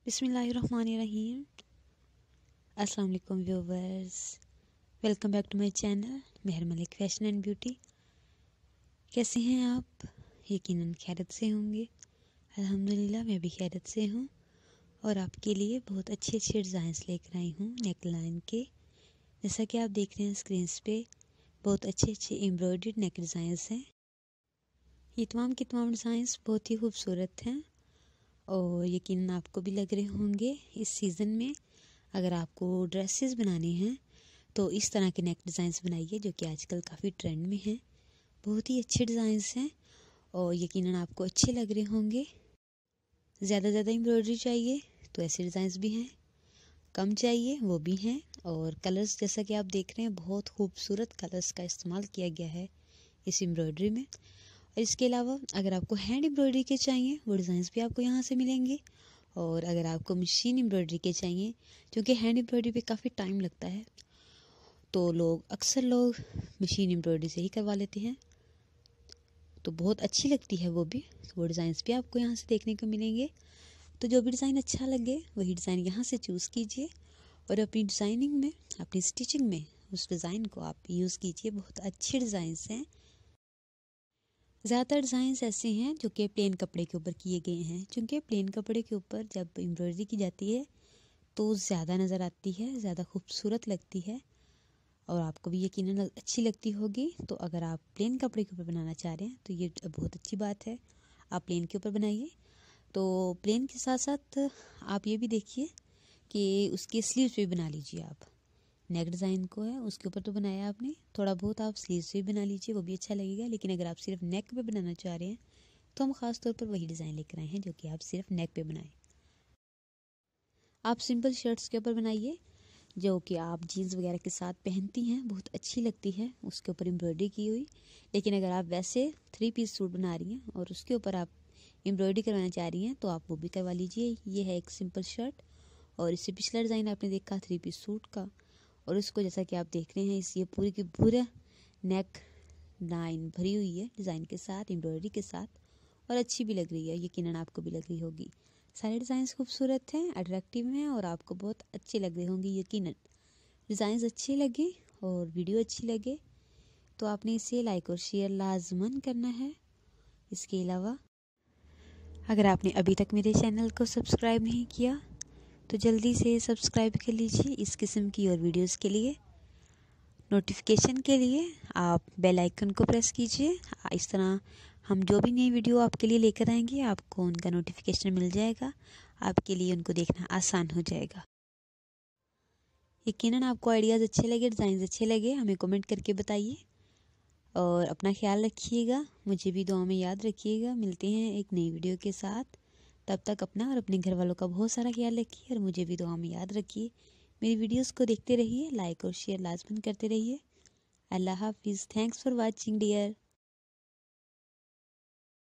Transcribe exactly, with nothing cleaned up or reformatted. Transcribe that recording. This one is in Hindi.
बिस्मिल्लाहिर्रहमानिर्रहीम। अस्सलाम वालेकुम viewers, welcome back to my channel mehr Malik fashion and beauty. कैसे हैं आप? यकीनन खैरियत से होंगे। अल्हम्दुलिल्लाह मैं भी खैरियत से हूँ और आपके लिए बहुत अच्छे अच्छे डिज़ाइंस लेकर आई हूँ नेक लाइन के। जैसा कि आप देख रहे हैं स्क्रीन पे, बहुत अच्छे अच्छे एम्ब्रॉयडरी नेक डिज़ाइंस हैं। ये तमाम के तमाम डिज़ाइंस बहुत ही खूबसूरत हैं और यकीनन आपको भी लग रहे होंगे। इस सीज़न में अगर आपको ड्रेसेस बनानी हैं तो इस तरह के नेक डिज़ाइंस बनाइए जो कि आजकल काफ़ी ट्रेंड में हैं। बहुत ही अच्छे डिज़ाइंस हैं और यकीनन आपको अच्छे लग रहे होंगे। ज़्यादा ज़्यादा एम्ब्रॉयडरी चाहिए तो ऐसे डिज़ाइंस भी हैं, कम चाहिए वो भी हैं। और कलर्स जैसा कि आप देख रहे हैं, बहुत खूबसूरत कलर्स का इस्तेमाल किया गया है इस एम्ब्रॉयडरी में। और इसके अलावा अगर आपको हैंड एम्ब्रॉयडरी के चाहिए वो डिज़ाइंस भी आपको यहाँ से मिलेंगे। और अगर आपको मशीन एम्ब्रॉयडरी के चाहिए, क्योंकि हैंड एम्ब्रॉयडरी पे काफ़ी टाइम लगता है तो लोग अक्सर लोग मशीन एम्ब्रॉयडरी से ही करवा लेते हैं, तो बहुत अच्छी लगती है वो भी। वो डिज़ाइंस भी आपको यहाँ से देखने को मिलेंगे। तो जो भी डिज़ाइन अच्छा लगे वही डिज़ाइन यहाँ से चूज़ कीजिए और अपनी डिज़ाइनिंग में, अपनी स्टिचिंग में उस डिज़ाइन को आप यूज़ कीजिए। बहुत अच्छे डिज़ाइंस हैं। ज़्यादातर डिज़ाइंस ऐसे हैं जो कि प्लेन कपड़े के ऊपर किए गए हैं, क्योंकि प्लेन कपड़े के ऊपर जब एम्ब्रॉयडरी की जाती है तो ज़्यादा नज़र आती है, ज़्यादा खूबसूरत लगती है और आपको भी यकीनन अच्छी लगती होगी। तो अगर आप प्लेन कपड़े के ऊपर बनाना चाह रहे हैं तो ये बहुत अच्छी बात है, आप प्लेन के ऊपर बनाइए। तो प्लेन के साथ साथ आप ये भी देखिए कि उसके स्लीव्स भी बना लीजिए। आप नेक डिज़ाइन को है उसके ऊपर तो बनाया आपने, थोड़ा बहुत आप स्लीव्स भी बना लीजिए, वो भी अच्छा लगेगा। लेकिन अगर आप सिर्फ नेक पे बनाना चाह रहे हैं तो हम ख़ास तौर पर वही डिज़ाइन लेकर आए हैं जो कि आप सिर्फ नेक पे बनाएं। आप सिंपल शर्ट्स के ऊपर बनाइए जो कि आप जीन्स वगैरह के साथ पहनती हैं, बहुत अच्छी लगती है उसके ऊपर एम्ब्रॉयडरी की हुई। लेकिन अगर आप वैसे थ्री पीस सूट बना रही हैं और उसके ऊपर आप एम्ब्रॉयडरी करवाना चाह रही हैं तो आप वो भी करवा लीजिए। ये है एक सिंपल शर्ट और इससे पिछला डिज़ाइन आपने देखा थ्री पीस सूट का, और उसको जैसा कि आप देख रहे हैं इस ये पूरी की पूरा नेक लाइन भरी हुई है डिज़ाइन के साथ, एम्ब्रॉयडरी के साथ, और अच्छी भी लग रही है। यकीनन आपको भी लग रही होगी। सारे डिज़ाइंस खूबसूरत हैं, अट्रैक्टिव हैं और आपको बहुत अच्छे लग रहे होंगे। यकीनन डिज़ाइंस अच्छे लगे और वीडियो अच्छी लगे तो आपने इसे लाइक और शेयर लाजमन करना है। इसके अलावा अगर आपने अभी तक मेरे चैनल को सब्सक्राइब नहीं किया तो जल्दी से सब्सक्राइब कर लीजिए। इस किस्म की और वीडियोस के लिए नोटिफिकेशन के लिए आप बेल आइकन को प्रेस कीजिए। इस तरह हम जो भी नई वीडियो आपके लिए लेकर आएंगे आपको उनका नोटिफिकेशन मिल जाएगा, आपके लिए उनको देखना आसान हो जाएगा। यकीनन आपको आइडियाज़ अच्छे लगे, डिज़ाइन अच्छे लगे, हमें कमेंट करके बताइए और अपना ख्याल रखिएगा, मुझे भी दुआ में याद रखिएगा। मिलते हैं एक नई वीडियो के साथ, तब तक अपना और अपने घर वालों का बहुत सारा ख्याल रखिए और मुझे भी दुआ में याद रखिए। मेरी वीडियोस को देखते रहिए, लाइक और शेयर लाजमन करते रहिए। अल्लाह हाफिज़। Thanks for watching dear.